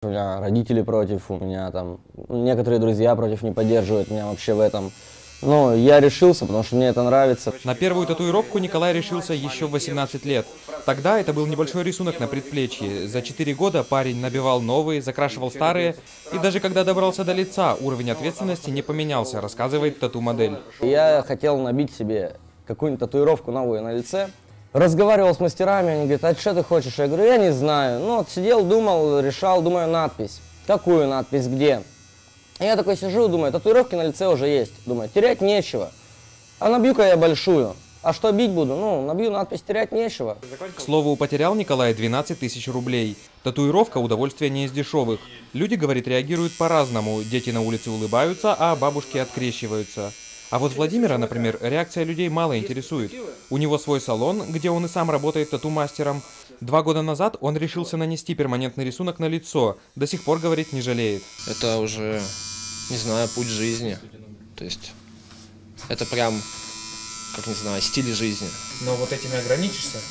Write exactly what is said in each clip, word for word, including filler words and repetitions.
у меня родители против, у меня там некоторые друзья против, не поддерживают меня вообще в этом. Но я решился, потому что мне это нравится. На первую татуировку Николай решился еще в восемнадцать лет. Тогда это был небольшой рисунок на предплечье. За четыре года парень набивал новые, закрашивал старые. И даже когда добрался до лица, уровень ответственности не поменялся, рассказывает тату-модель. Я хотел набить себе какую-нибудь татуировку новую на лице. Разговаривал с мастерами, они говорят, а что ты хочешь? Я говорю, я не знаю. Ну вот сидел, думал, решал, думаю, надпись. Какую надпись, где? И я такой сижу, думаю, татуировки на лице уже есть. Думаю, терять нечего. А набью-ка я большую. А что бить буду? Ну, набью надпись, терять нечего. К слову, потерял Николай двенадцать тысяч рублей. Татуировка – удовольствие не из дешевых. Люди, говорит, реагируют по-разному. Дети на улице улыбаются, а бабушки открещиваются. А вот Владимира, например, реакция людей мало интересует. У него свой салон, где он и сам работает тату-мастером. Два года назад он решился нанести перманентный рисунок на лицо. До сих пор, говорит, не жалеет. Это уже, не знаю, путь жизни. То есть это прям, как не знаю, стиль жизни. Но вот этими ограничишься?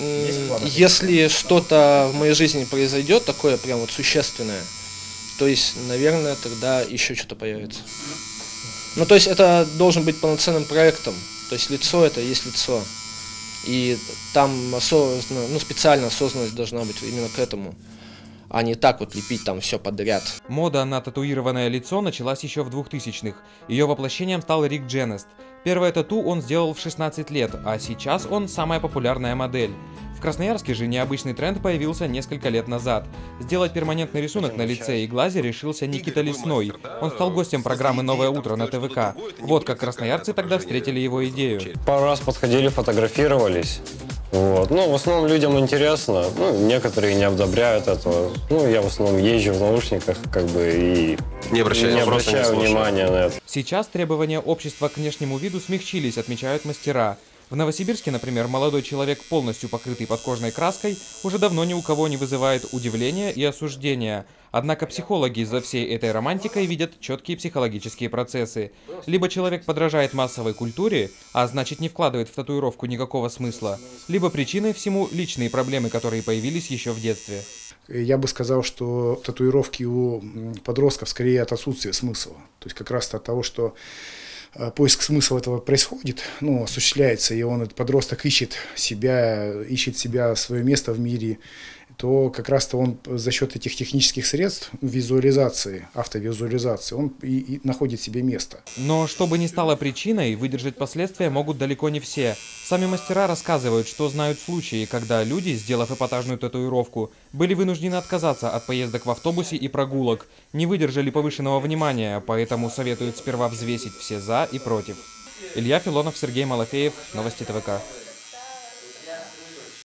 Если что-то в моей жизни произойдет, такое прям вот существенное, то есть, наверное, тогда еще что-то появится. Ну, то есть это должен быть полноценным проектом. То есть лицо это и есть лицо. И там осознанно, ну, специально осознанность должна быть именно к этому. А не так вот лепить там все подряд. Мода на татуированное лицо началась еще в двухтысячных. Ее воплощением стал Рик Дженест. Первое тату он сделал в шестнадцать лет, а сейчас он самая популярная модель. В Красноярске же необычный тренд появился несколько лет назад. Сделать перманентный рисунок на лице и глазе решился Никита Лесной. Он стал гостем программы «Новое утро» на тэ вэ ка. Вот как красноярцы тогда встретили его идею. Пару раз подходили, фотографировались. Вот. Ну, в основном людям интересно. Ну, некоторые не одобряют этого. Ну, я в основном езжу в наушниках, как бы, и не обращаю, не обращаю не внимания на это. Сейчас требования общества к внешнему виду смягчились, отмечают мастера. В Новосибирске, например, молодой человек, полностью покрытый подкожной краской, уже давно ни у кого не вызывает удивления и осуждения. Однако психологи за всей этой романтикой видят четкие психологические процессы. Либо человек подражает массовой культуре, а значит не вкладывает в татуировку никакого смысла, либо причиной всему личные проблемы, которые появились еще в детстве. Я бы сказал, что татуировки у подростков скорее от отсутствия смысла. То есть как раз от того, что поиск смысла этого происходит, ну, осуществляется, и он, этот подросток, ищет себя, ищет себя, свое место в мире, то как раз-то он за счет этих технических средств, визуализации, автовизуализации, он и, и находит себе место. Но чтобы не стало причиной, выдержать последствия могут далеко не все. Сами мастера рассказывают, что знают случаи, когда люди, сделав эпатажную татуировку, были вынуждены отказаться от поездок в автобусе и прогулок, не выдержали повышенного внимания, поэтому советуют сперва взвесить все «за» и «против». Илья Филонов, Сергей Малафеев, Новости тэ вэ ка.